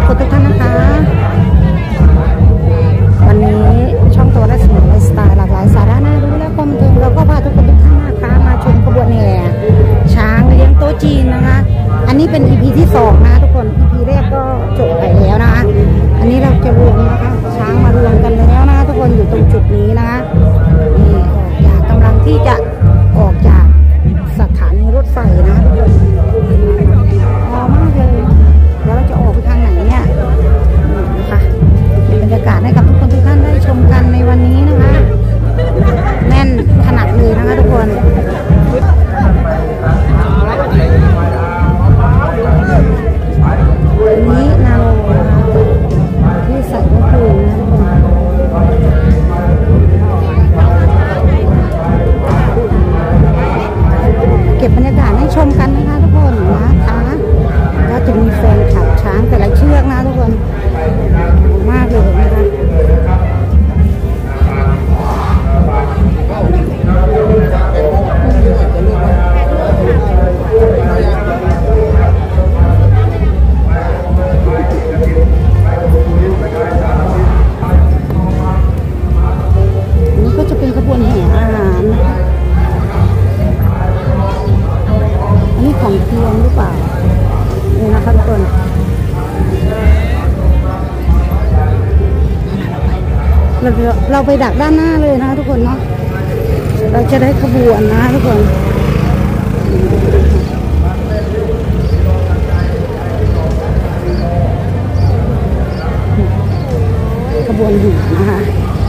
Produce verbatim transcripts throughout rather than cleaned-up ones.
คนทุกท่านนะคะวันนี้ช่องตัวและสมุนไพรสไตล์หลากหลายสาระน่ารู้และความบันเทิงเราก็พาทุกคนทุกท่านนะคะมาชมขบวนแห่ช้างเลี้ยงโต๊ะจีนนะคะอันนี้เป็น อี พี ที่สองนะทุกคน อี พี แรกก็จบไปแล้วนะคะอันนี้เราจะรวมนะคะช้างมารวมกันแล้วนะทุกคนอยู่ตรงจุดนี้นะคะนี่ออกจากกำลังที่จะออกจากสถานีรถไฟนะทุกคนพอมากเลยแล้วเราจะออกไปทางไหนเนี่ยนะคะบรรยากาศให้กับทุกคนทุกท่านได้ชมกันในวันนี้นะคะแน่นขนาดเลยนะคะทุกคนนี้นาโรที่ใส่ก็คือนะเก็บบรรยากาศให้ชมกันนะคะทุกคนนะคะก็จะมีแฟนขับช้างแต่ละเชือกนะทุกคนมากเลยนะคะนี่ก็จะเป็นขบวนแห่อาหารนะคะอันนี้ของเทียมหรือเปล่านี่นะคะทุกคนเราเราไปดักด้านหน้าเลยนะทุกคนเนาะเราจะได้ขบวนนะทุกคนขบวนหินนะคะ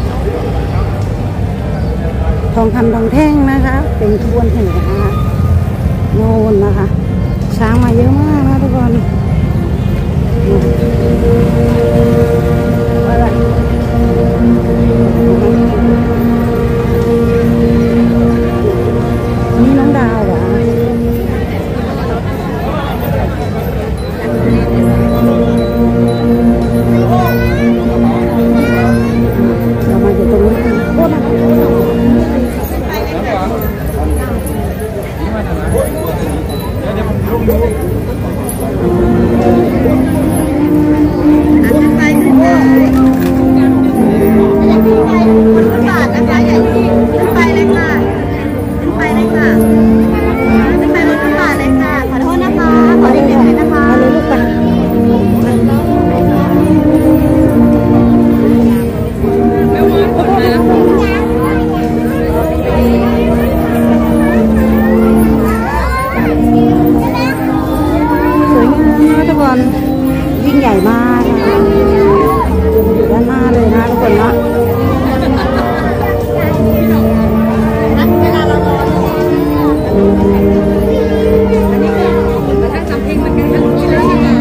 ทองคำทองแท่งนะคะเป็นขบวนแห่นะคะโน่นนะคะช้างมาเยอะมากนะทุกคนนี่น้องดาวเหรอเรามาอยู่ตรงนี้โคตรนะยิ่งใหญ่มากนะคะอยู่ด้านหน้าเลยนะทุกคนเนาะเวลาเรารอถ้าจำเพลงมันกันทั้งที่แล้วยังไง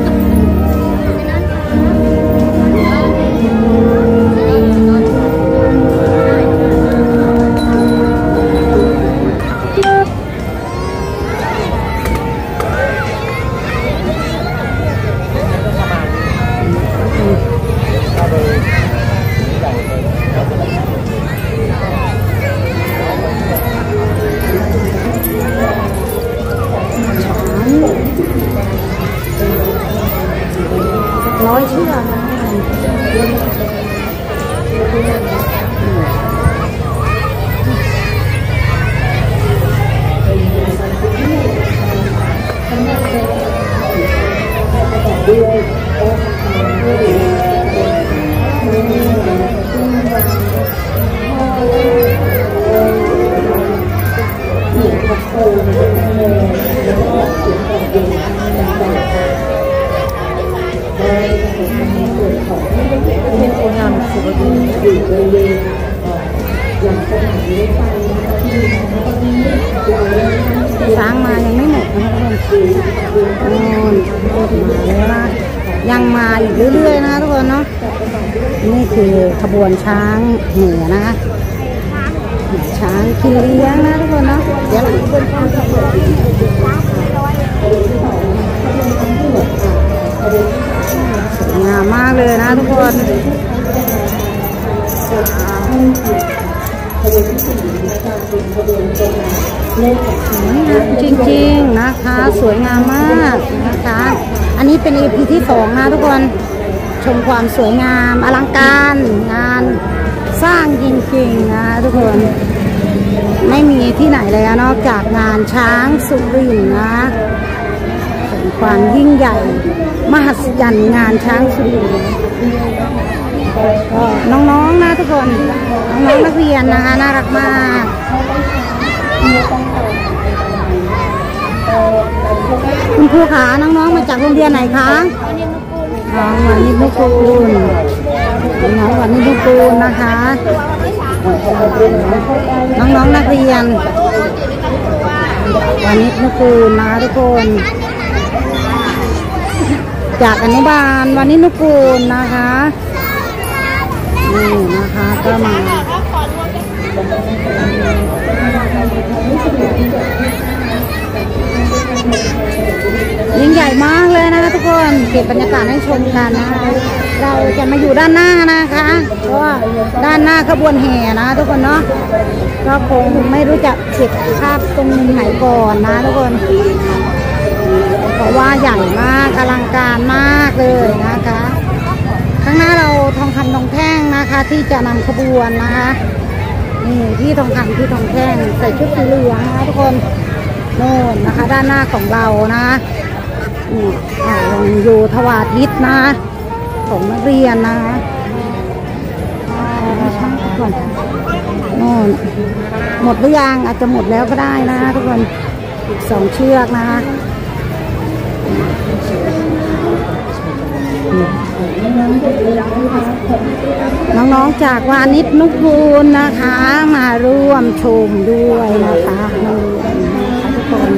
ร้อยเชือกนะช้างมายังไม่หมดนะคะทุกคนโน่นมาแล้วนะยังมาอีกเรื่อยๆนะทุกคนเนาะนี่คือขบวนช้างเหนือนะคะช้างกินเลี้ยงนะทุกคนเนาะเดี๋ยวสวยงามมากเลยนะทุกคนจริงๆนะคะสวยงามมากนะคะอันนี้เป็น อี พี ที่สองนะทุกคนชมความสวยงามอลังการงานสร้างจริงๆนะทุกคนไม่มีที่ไหนเลยนอกจากงานช้างสุรินทร์นะเป็นความยิ่งใหญ่มหัศจรรย์งานช้างสุรินทร์ก็น้องๆนะทุกคนน้องๆนักเรียนนะคะน่ารักมากคุณครูขาน้องๆมาจากโรงเรียนไหนคะน้องวานิชนุกูลน้องวานิชนุกูลนะคะน้องๆนักเรียนวานิชนุกูลนะคะทุกคนจากอนุบาลวานิชนุกูลนะคะนี่นะคะก็มายิ่งใหญ่มากเลยนะคะทุกคนเก็บบรรยากาศให้ชมกันนะคะเราจะมาอยู่ด้านหน้านะคะเพราะว่าด้านหน้าขบวนแห่นะทุกคนเนาะก็คงไม่รู้จะเก็บภาพตรงไหนก่อนนะทุกคนเพราะว่าใหญ่มากอลังการมากเลยนะคะข้างหน้าเราทองคำทองแท่งนะคะที่จะนำขบวนนะคะนี่พี่ทองคำพี่ทองแท่งใส่ชุดสีเหลืองนะคะทุกคนโน่นนะคะด้านหน้าของเรานะนี่ยังอยู่ทวาทิศนะของนักเรียนนะคะโน่นหมดหรือยังอาจจะหมดแล้วก็ได้นะทุกคนอีกสองเชือกนะคะน้องๆจากวานิชนุกูลนะคะมาร่วมชมด้วยนะคะทุกคน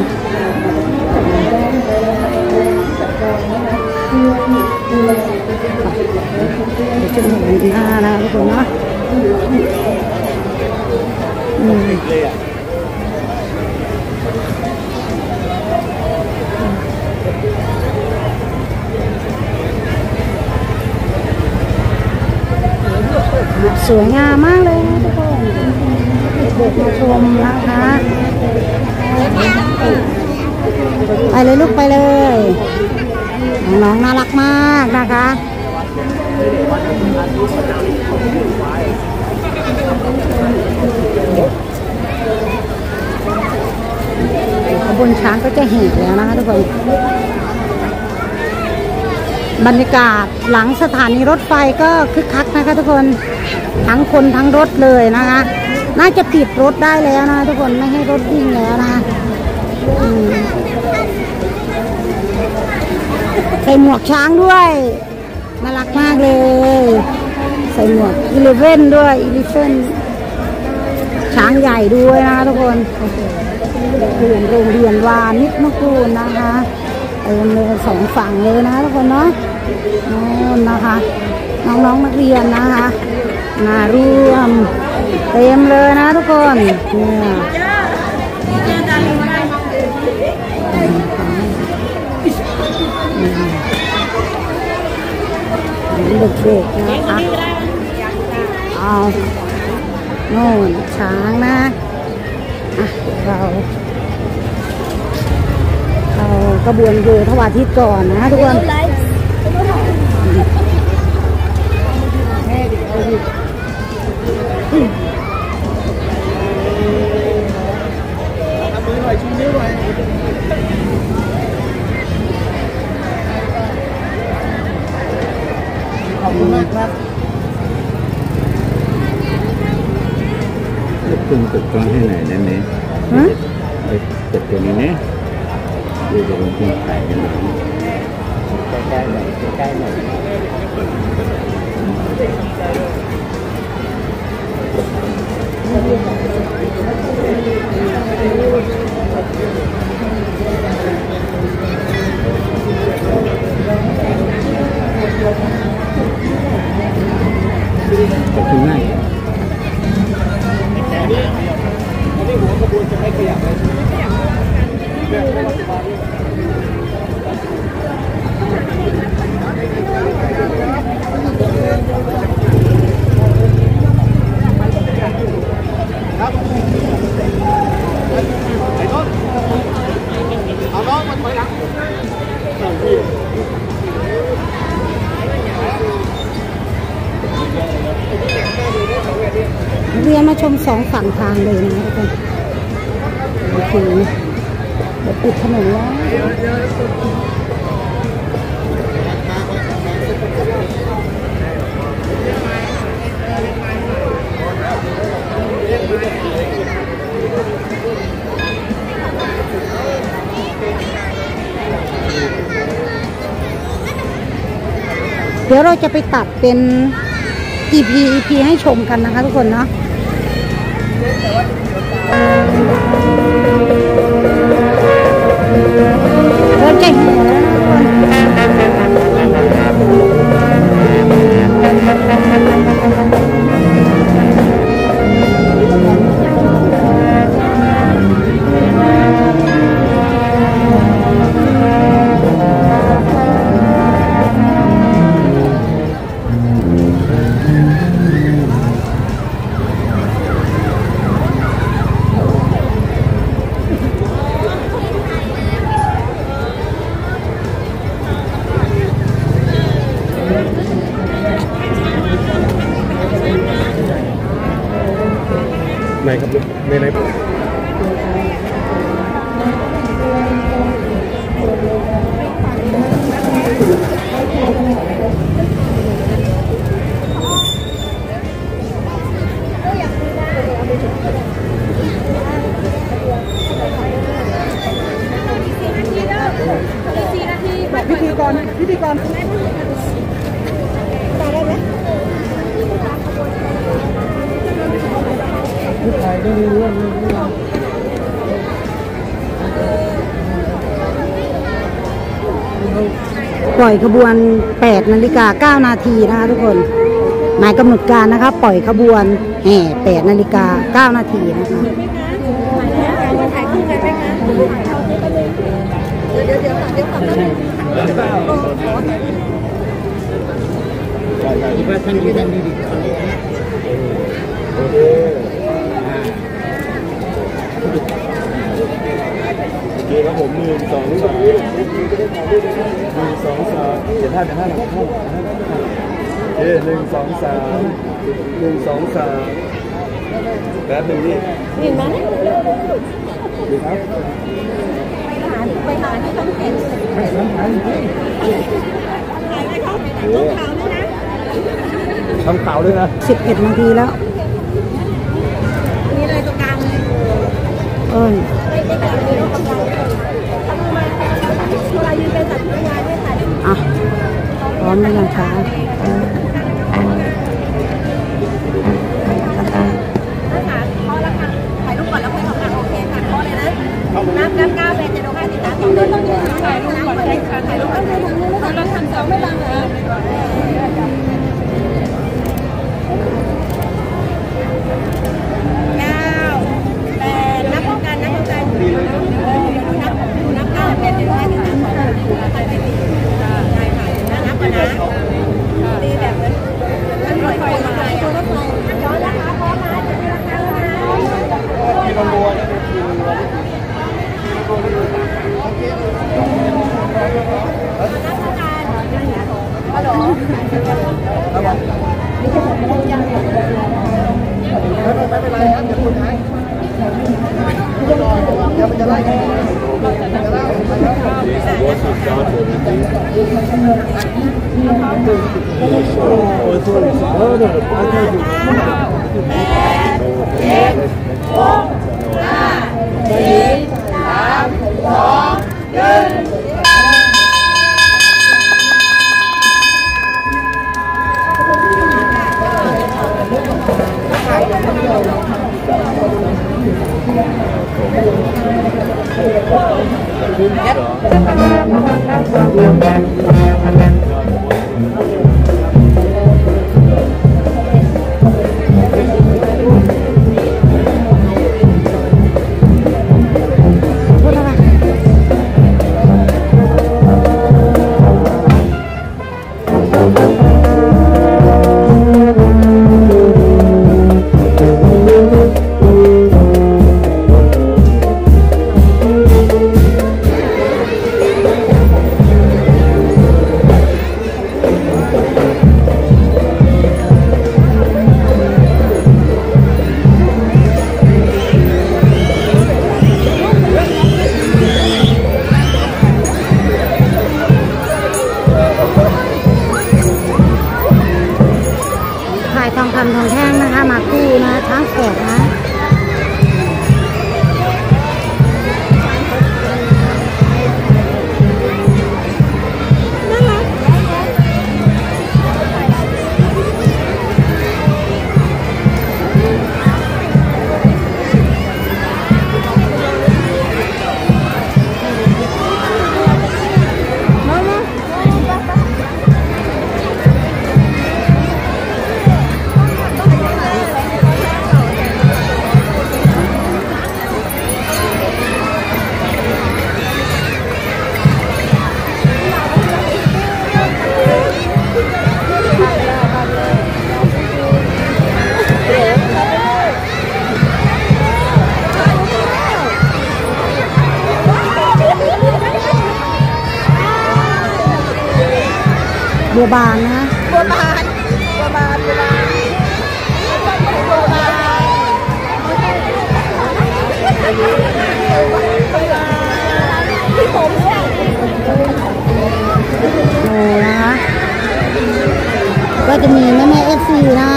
จะเห็นหน้านะทุกคนนะสวยงามมากเลยนะทุกคนเด็กมาชมนะคะไปเลยลูกไปเลยน้องน่ารักมากนะคะขบวนช้างก็จะแห่แล้วนะคะทุกคนบรรยากาศหลังสถานีรถไฟก็คึกคักนะคะทุกคนทั้งคนทั้งรถเลยนะคะน่าจะปิดรถได้แล้วนะทุกคนไม่ให้รถวิ่งแล้วนะใส่หมวกช้างด้วยน่ารักมากเลยใส่หมวกอีเลฟเว่นด้วยอีเลฟเว่นช้างใหญ่ด้วยนะทุกคนเรียนโรงเรียนวานิชนุกูลนะคะเต็มเลยสองฝั่งเลยนะทุกคนเนาะนู่นนะคะน้องๆนักเรียนนะคะมาร่วมเต็มเลยนะทุกคนเนี่ยเด็กๆนะคะเอาโน่นช้างนะอ่ะเราเรากระบวนอยู่ทวารทิศก่อนนะทุกคนขอบคุณมากครับคุณติดกล้องให้หน่อยได้ไหมไปติดตัวนี้นะดูจะลงทุนถ่ายกันหน่อยใกล้ๆหน่อยใกล้ๆหน่อยขอบคุณมากหัวขบวนจะไม่ขยับเลยมสองฝั่งทางเลยนะทุกคนโอเคเดี๋ยวปิดถนนแล้วเดี๋ยวเราจะไปตัดเป็น อี พี อี พี ให้ชมกันนะคะทุกคนเนาะเริ่มใจหัวแล้วในครับในในพิธีกรพิธีกรได้ไหมปล่อยขบวนแปดนาฬิกาเก้านาทีนะคะทุกคนหมายกำหนดการนะคะปล่อยขบวนแห่แปดนาฬิกาเก้านาทีนะคะถ่ายคู่กันไหมคะเดี๋ยวเดี๋ยวเดี๋ยวกลับมาอีกว่าท่านที่ท่านดีดีโอเคโอเคครับผมหนึ่งสองสามหนึ่งสองสามเดี๋ยวท่านเดี๋ยวท่านหลังท่านโอเคหนึ่งสองสามหนึ่งสองสามแป๊บหนึ่งนี่เห็นไหมดีครับไปหาที่ต้องเห็นไม่สำคัญจริงถ่ายไหมครับต้องขาวด้วยนะทำขาวด้วยนะสิบเอ็ดนาทีแล้วนี่เลยตรงกลางเลยเอ้ยไม่ได้กลางเลยตรงกลางทำมาเวลายืนเป็นสัตว์ที่วายไม่ถ่ายอ่ะพร้อมไม่ยังช้าน้ำน้ำก้าวเป็นจะดูให้ติดตามของเดินต้องยืนถ่ายรูปก่อนได้ค่ะถ่ายรูปก่อนเราทำเสาไม่บังเหรอเก้าแปดนับพร้อมกันนับพร้อมกันนับนับเก้าเป็นจะดูให้ติดตามของเดินถ่ายไปดีใช่ค่ะนับก่อนนะดีแบบนั้นมันปล่อยปล่อยมาเลยย้อนนะคะพร้อมนะจะมีราคาแล้วนะที่ลงบัวฮัลโหลไม่เป็นไรครับเดี๋ยวคุณหายเดี๋ยวมันจะไล่กันจะไล่ไปแล้วโอ้ยสวยเออเดี๋ยวไปที่แปดเจ็ดหกห้าสี่สามสองหนึ่งเคันทองแท่งนะคะมาคู่นะช้างแขกนะบัวบานนะบัวบานบัวบานบัวบานบัวบานที่ผมเนี่ยโอ้นะคะก็จะมีแม่แม่เอฟซีนะ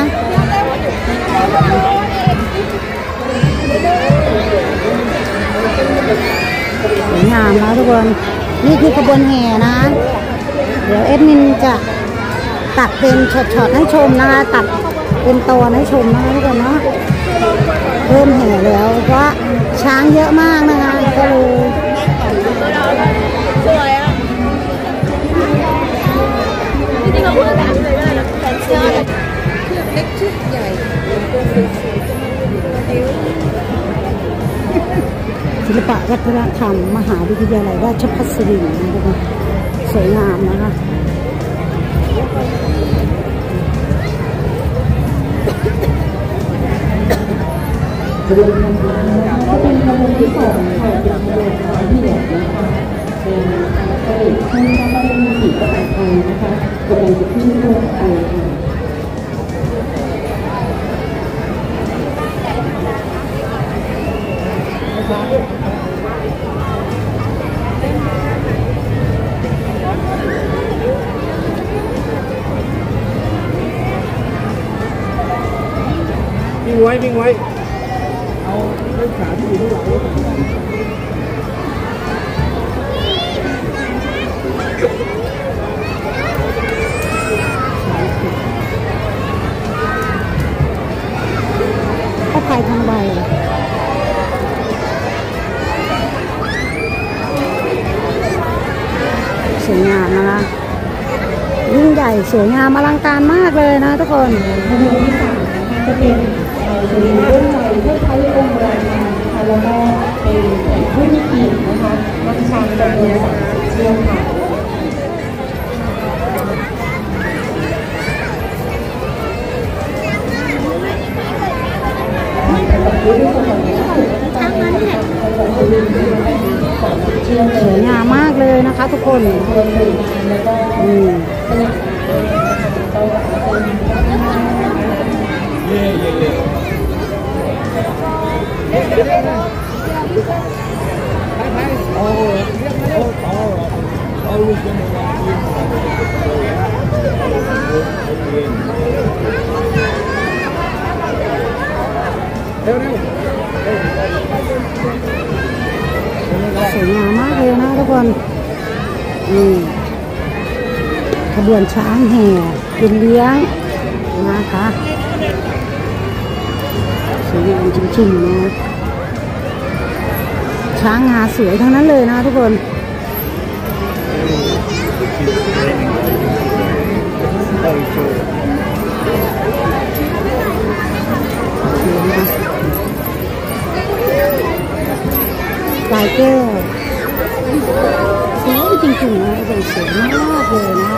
สวยงามนะทุกคนนี่คือขบวนแห่นะเดี๋ยวเอ็ดมินจะตัดเป็นช็อตๆให้ชมนะคะตัดเป็นตอนให้ชมนะคะทุกคนเนาะเริ่มแห่แล้วเพราะช้างเยอะมากนะคะก็เลยสวยอ่ะจริงๆเราพูดแบบเลยได้นะแต่เชื่อเล็กชุดใหญ่ศิลปะวัฒนธรรมมหาวิทยาลัยราชภัฏสุรินทร์นะคะสวยงามนะคะก็เป็นขบวนที่สองค่ะเป็นขบวนช้างที่เหลือนะคะเป็นเสด็จขึ้นพระบรมศรีประสาทไทยนะคะกำลังจะขึ้นโลกไปค่ะวิ่งไว้วิ่งไว้เอาเล่นขาที่อยู่ข้างหลังถ้าใครทางใบสวยงามนะคะยิ่งใหญ่สวยงามอลังการมากเลยนะทุกคนขบวนที่สามนะคะจะเป็นจะมีเรื่องใจเพื่อใช้องค์ราชานะคะแล้วก็เป็นแข่งผู้มีเกียรตินะคะนักช้างจำนวนสามสิบเชือกค่ะสวยงามมากเลยนะคะทุกคนอืมสวยงามมากเลยนะทุกคนนี่ขบวนช้างแห่กินเลี้ยงนะคะสวยงามจริงๆนะช้างงาสวยทั้งนั้นเลยนะทุกคนลายแก้วสวยจริงๆนะสวยสวยมากเลยนะ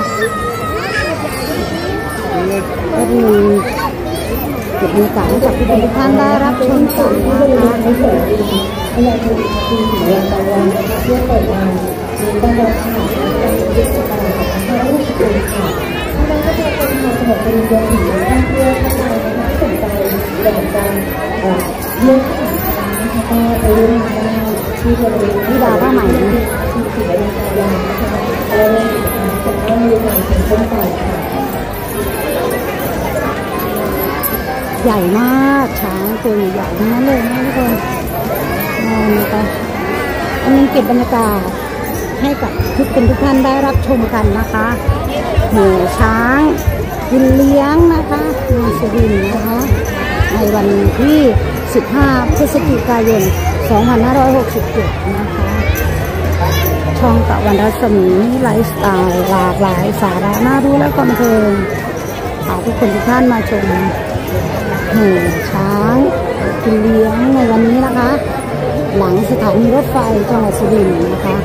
ก็มีเก็บบรรยากาศให้กับทุกท่านได้รับชมกันนะคะในส่วนที่พยาธิที่ถึงวันตะวันเพื่อเปิดงานมีตั้งแต่ข่าวการเก็บสตางค์ของทางราชการค่ะทางด้านก็จะเป็นความสนุกเป็นเรื่องของท่องเที่ยวท่านใดนะคะที่สนใจอยากจะเยี่ยมสถานการณ์นะคะก็ไปร่วมงานได้ที่บริเวณที่ดาวผ้าไหมที่ศรีราชายานะคะแล้วในงานจะต้องมีการเป็นต้นไปค่ะใหญ่มากช้างตัวใหญ่ๆทั้งนั้นเลยนะทุกคนนี่ก็อันนี้เก็บบรรยากาศให้กับทุกคนทุกท่านได้รับชมกันนะคะหมู่ช้างกินเลี้ยงนะคะในสุรินทร์นะคะในวันที่สิบห้าพฤศจิกายนสองพันห้าร้อยหกสิบเจ็ดนะคะช่องตะวันรัศมีไลฟ์สไตล์หลากหลายสาระน่ารู้และความบันเทิงพาทุกคนทุกท่านมาชมหมู่ช้างกินเลี้ยงในวันนี้นะคะหลังสถานีรถไฟจังหวัดสุรินทร์นะคะ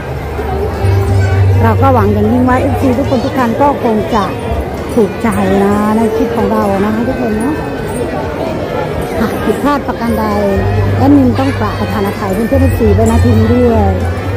เราก็หวังอย่างยิ่งว่าเอฟซีทุกคนทุกท่านก็คงจะถูกใจนะในคลิปของเรานะคะทุกคนเนาะหากผิดพลาดประการใดแอดมินต้องกราบประธานอภัยเพื่อนเพื่อนเอฟซีไว้ณที่นี้ด้วย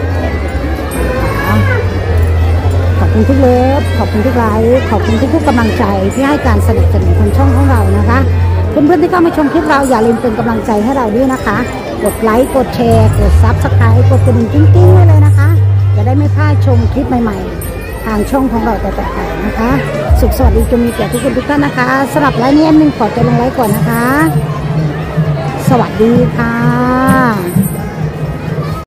ขอบคุณทุกเลิฟขอบคุณทุกไลค์ขอบคุณทุกๆกำลังใจที่ให้การสนับสนุนทางช่องของเรานะคะเพื่อนๆที่เข้ามาชมคลิปเราอย่าลืมเป็นกำลังใจให้เราด้วยนะคะกดไลค์กดแชร์กดซับสไครต์กดกระดิ่งกิ้งๆไว้เลยนะคะจะได้ไม่พลาดชมคลิปใหม่ๆทางช่องของเราต่อไปนะคะสุขสวัสดีจงมีแก่ทุกคนทุกท่านนะคะสำหรับไลน์นี้แอดมินขอตัวลงไลค์ก่อนนะคะสวัสดีค่ะ